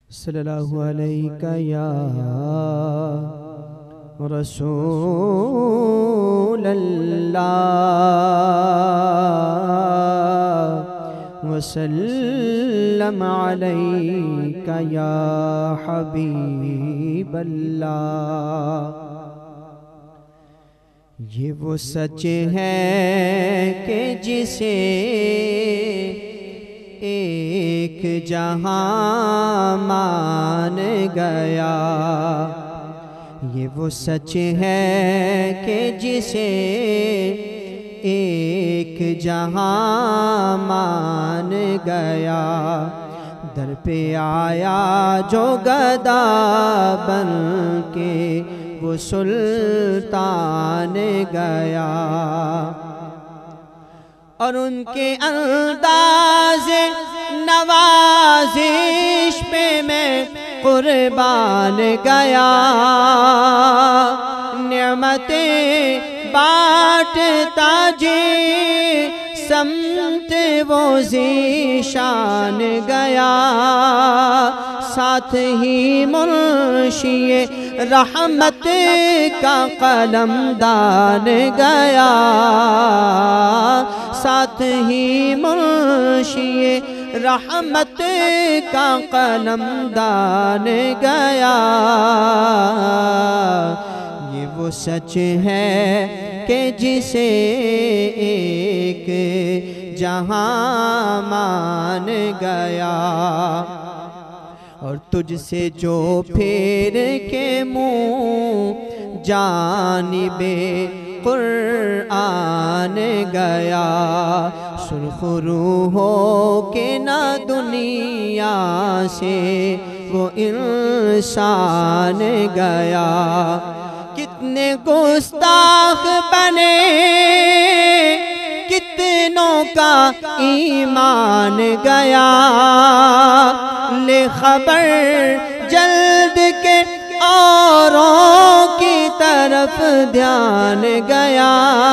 صلی اللہ علیہ یا رسول اللہ وسلم علیک یا حبیب اللہ۔ یہ وہ سچ ہے کہ جسے ایک جہاں مان گیا، یہ وہ سچ ہے کہ جسے ایک جہاں مان گیا۔ در پہ آیا جو گدا بن کے وہ سلطان گیا، اور ان کے انداز نوازش پہ میں قربان گیا۔ نعمتیں بانٹتا جی سمت وہ ذیشان گیا، ساتھ ہی منشی رحمت کا قلم دان گیا، ساتھ ہی منشی رحمت کا قلم دان گیا۔ یہ وہ سچ ہے کہ جسے ایک جہاں مان گیا، اور تجھ سے جو پھیر کے منہ جانب قرآن گیا، سرخ روح ہو کے نہ دنیا سے وہ انسان گیا۔ کتنے گستاخ بنے، کتنوں کا ایمان گیا، لے خبر جلد کے اوروں کی طرف دھیان گیا۔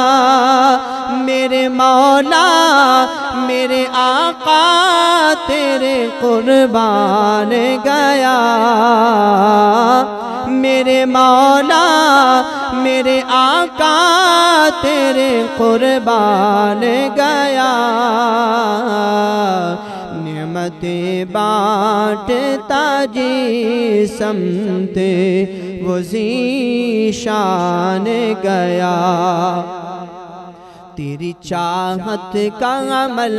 میرے مولا میرے آقا تیرے قربان گیا، میرے مولا میرے آقا تیرے قربان گیا۔ نعمتیں بانٹتا جی سمت وہ ذیشان گیا، تیری چاہت کا عمل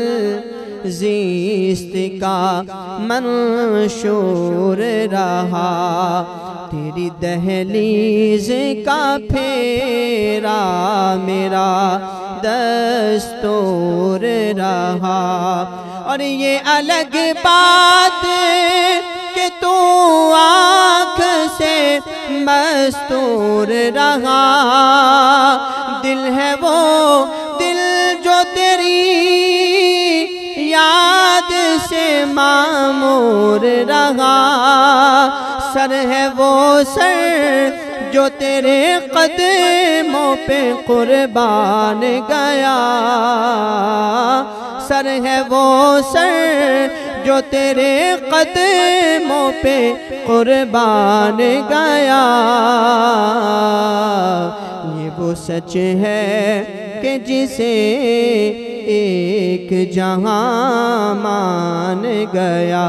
زیست کا منشور رہا، تیری دہلیز کا پھیرا میرا دستور رہا۔ اور یہ الگ بات کہ تو آنکھ سے مستور رہا، دل ہے وہ دل جو تیری یاد سے معمور رہا، سر ہے وہ سر جو تیرے قدموں پہ قربان گیا، سر ہے وہ سر جو تیرے قدموں پہ قربان گیا۔ یہ وہ سچ ہے کہ جسے ایک جہاں مان گیا۔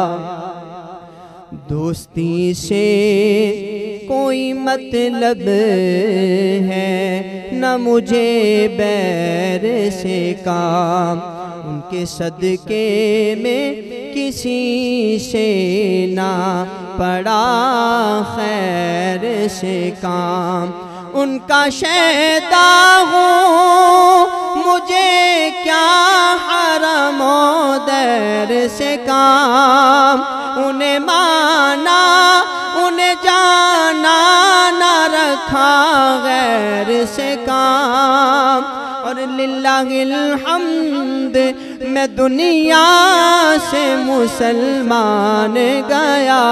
دوستی سے کوئی مطلب ہے نہ مجھے بیر سے کام، ان کے صدقے میں کسی سے نہ پڑا خیر سے کام، ان کا شیدا ہوں مجھے کیا حرم و دیر سے کام، انہیں مانا انہیں جانا نہ رکھا غیر سے کام، اور للہ الحمد میں دنیا سے مسلمان گیا،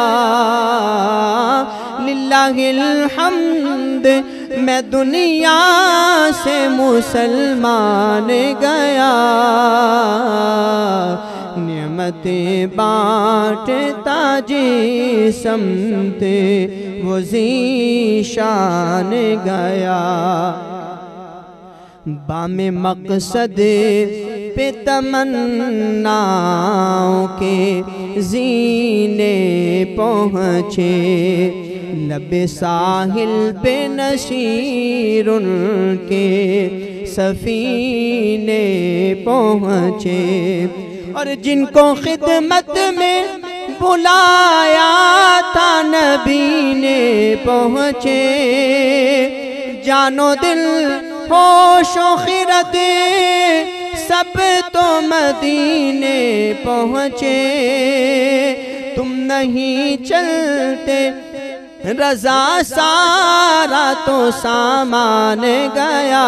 للہ الحمد میں دنیا سے مسلمان گیا۔ نعمتیں بانٹتا جی سمت وہ ذیشان گیا، بام مقصد پہ تمناؤں کے زینے پہنچے، لب ساحل پہ نشیر ان کے سفینے پہنچے، اور جن کو خدمت میں بلایا تھا نبی نے پہنچے، جان و دل ہوش و خرد سب تو مدینے پہنچے، تم نہیں چلتے رضا سارا تو سامان گیا،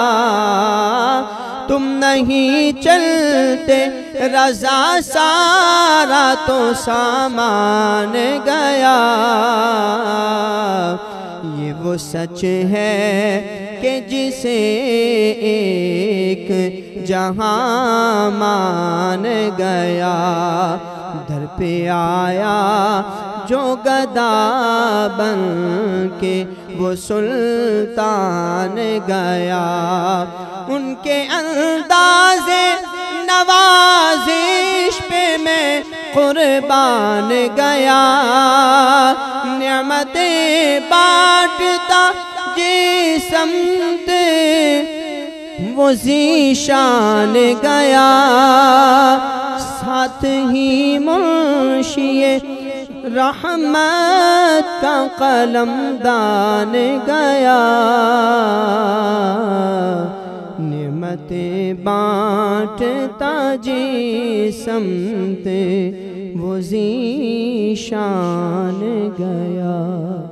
تم نہیں چلتے رضا سارا تو سامان گیا، یہ وہ سچ ہے کہ جسے ایک جہاں مان گیا، در پہ آیا جو گدا بن کے وہ سلطان گیا، ان کے انداز نوازش پہ میں قربان گیا، نعمتیں بانٹتا جی سمت وہ ذیشان گیا، ساتھ ہی منشی رحمت کا قلم دان گیا، نعمتیں بانٹتا جی سمت وہ ذیشان گیا۔